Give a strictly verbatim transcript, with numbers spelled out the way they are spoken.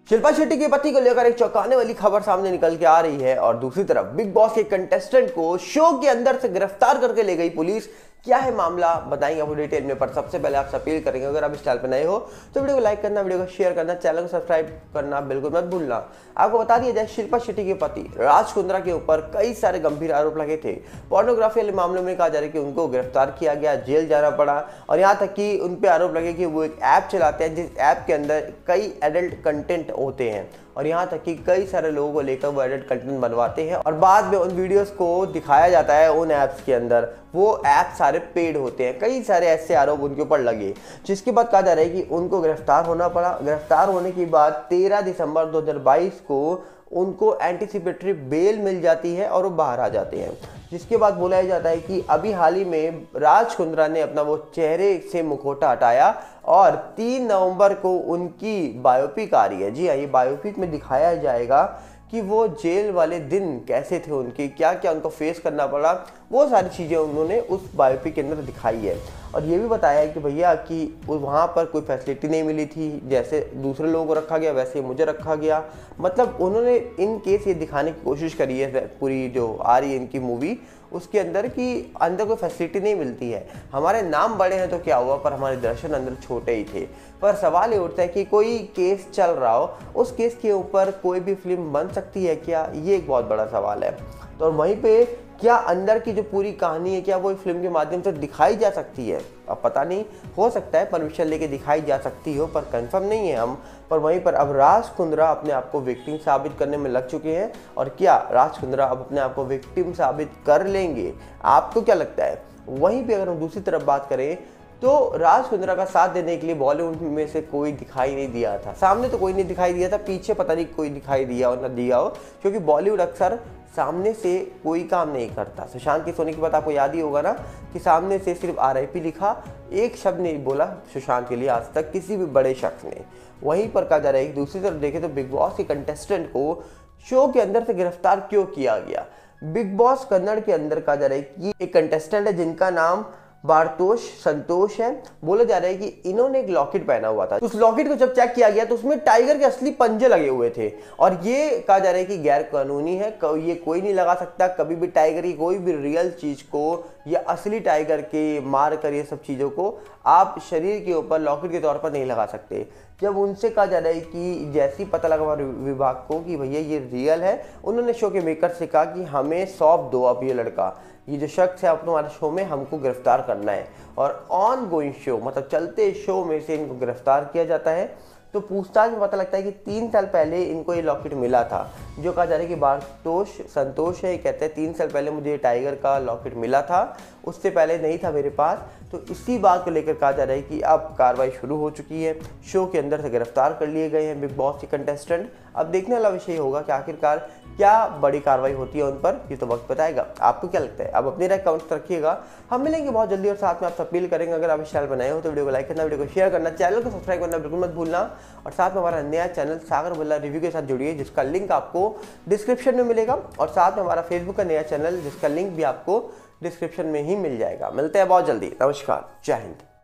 शिल्पा शेट्टी के पति को लेकर एक चौंकाने वाली खबर सामने निकल के आ रही है और दूसरी तरफ बिग बॉस के कंटेस्टेंट को शो के अंदर से गिरफ्तार करके ले गई पुलिस। क्या है मामला बताएंगे आपको डिटेल में, पर सबसे पहले आपसे अपील करेंगे अगर आप इस चैनल पर नए हो तो वीडियो को लाइक करना, वीडियो को शेयर करना, चैनल को सब्सक्राइब करना बिल्कुल मत भूलना। आपको बता दिया जाए, शिल्पा शेट्टी के पति राज कुंद्रा के ऊपर कई सारे गंभीर आरोप लगे थे। पोर्नोग्राफी वाले मामलों में कहा जा रहा है कि उनको गिरफ्तार किया गया, जेल जाना पड़ा और यहाँ तक कि उन पर आरोप लगे कि वो एक ऐप चलाते हैं जिस ऐप के अंदर कई एडल्ट कंटेंट होते हैं और यहाँ तक कि कई सारे लोगों को लेकर वो एडिट कंटेंट बनवाते हैं और बाद में उन वीडियोस को दिखाया जाता है उन ऐप्स के अंदर। वो ऐप सारे पेड होते हैं। कई सारे ऐसे आरोप उनके ऊपर लगे, जिसके बाद कहा जा रहा है कि उनको गिरफ्तार होना पड़ा। गिरफ्तार होने के बाद तेरह दिसंबर दो हज़ार बाईस को उनको एंटीसिपेटरी बेल मिल जाती है और वो बाहर आ जाते हैं। जिसके बाद बोला जाता है कि अभी हाल ही में राज कुंद्रा ने अपना वो चेहरे से मुखौटा हटाया और तीन नवंबर को उनकी बायोपिक आ रही है। जी हाँ, ये बायोपिक में दिखाया जाएगा कि वो जेल वाले दिन कैसे थे, उनके क्या क्या उनको फेस करना पड़ा, वो सारी चीज़ें उन्होंने उस बायोपिक के अंदर दिखाई है। और ये भी बताया है कि भैया कि वहाँ पर कोई फैसिलिटी नहीं मिली थी, जैसे दूसरे लोगों को रखा गया वैसे मुझे रखा गया। मतलब उन्होंने इन केस ये दिखाने की कोशिश करी है पूरी जो आ रही है इनकी मूवी उसके अंदर कि अंदर कोई फैसिलिटी नहीं मिलती है। हमारे नाम बड़े हैं तो क्या हुआ, पर हमारे दर्शन अंदर छोटे ही थे। पर सवाल ये उठता है कि कोई केस चल रहा हो, उस केस के ऊपर कोई भी फिल्म बन सकती है क्या, ये एक बहुत बड़ा सवाल है। तो वहीं पे क्या अंदर की जो पूरी कहानी है क्या वो फिल्म के माध्यम से दिखाई जा सकती है, अब पता नहीं, हो सकता है परमिशन लेके दिखाई जा सकती हो, पर कंफर्म नहीं है हम। पर वहीं पर अब राज कुंद्रा अपने आप को विक्टिम साबित करने में लग चुके हैं और क्या राज कुंद्रा अब अपने आप को विक्टिम साबित कर लेंगे, आपको क्या लगता है? वहीं पे अगर हम दूसरी तरफ बात करें तो राज कुंद्रा का साथ देने के लिए बॉलीवुड में से कोई दिखाई नहीं दिया था। सामने तो कोई नहीं दिखाई दिया था, पीछे पता नहीं कोई दिखाई दिया हो ना दिया हो, क्योंकि बॉलीवुड अक्सर सामने से कोई काम नहीं करता। सुशांत की सोने की बात आपको याद ही होगा ना कि सामने से सिर्फ आर आई पी लिखा, एक शब्द नहीं बोला सुशांत के लिए आज तक किसी भी बड़े शख्स ने। वहीं पर कहा जा रहा है कि दूसरी तरफ देखें तो बिग बॉस के कंटेस्टेंट को शो के अंदर से गिरफ्तार क्यों किया गया। बिग बॉस कन्नड़ के अंदर कहा जा रहा है कि एक कंटेस्टेंट है जिनका नाम बारतोष संतोष है। बोला जा रहा है कि इन्होंने एक लॉकेट पहना हुआ था। उस लॉकेट को जब चेक किया गया तो उसमें टाइगर के असली पंजे लगे हुए थे और ये कहा जा रहा है कि गैर कानूनी है, ये कोई नहीं लगा सकता। कभी भी टाइगर की कोई भी रियल चीज को या असली टाइगर के मार कर ये सब चीजों को आप शरीर के ऊपर लॉकेट के तौर पर नहीं लगा सकते। जब उनसे कहा जा रहा है कि जैसे ही पता लगा विभाग को कि भैया ये रियल है, उन्होंने शो के मेकर से कहा कि हमें सौंप दो, अब ये लड़का, ये जो शख्स है अपने हमारे शो में हमको गिरफ्तार करना है। और ऑन गोइंग शो मतलब चलते शो में से इनको गिरफ्तार किया जाता है। तो पूछताछ में पता लगता है कि तीन साल पहले इनको ये लॉकेट मिला था। जो कहा जा रहा है कि बारतोष संतोष है, ये कहते हैं तीन साल पहले मुझे टाइगर का लॉकेट मिला था, उससे पहले नहीं था मेरे पास। तो इसी बात को लेकर कहा जा रहा है कि अब कार्रवाई शुरू हो चुकी है, शो के अंदर से गिरफ्तार कर लिए गए हैं बिग बॉस के कंटेस्टेंट। अब देखने वाला विषय होगा कि आखिरकार क्या बड़ी कार्रवाई होती है उन पर, ये तो वक्त बताएगा। आपको क्या लगता है? अब अपनी राय कमेंट्स रखिएगा। हम मिलेंगे बहुत जल्दी और साथ में आपसे अपील करेंगे अगर आप इस चैनल पर नए हो तो वीडियो को लाइक करना, वीडियो को शेयर करना, चैनल को सब्सक्राइब करना बिल्कुल मत भूलना। और साथ में हमारा नया चैनल सागर बुल्ला रिव्यू के साथ जुड़िए, जिसका लिंक आपको डिस्क्रिप्शन में मिलेगा। और साथ में हमारा फेसबुक का नया चैनल जिसका लिंक भी आपको डिस्क्रिप्शन में ही मिल जाएगा। मिलते हैं बहुत जल्दी। नमस्कार, जय हिंद।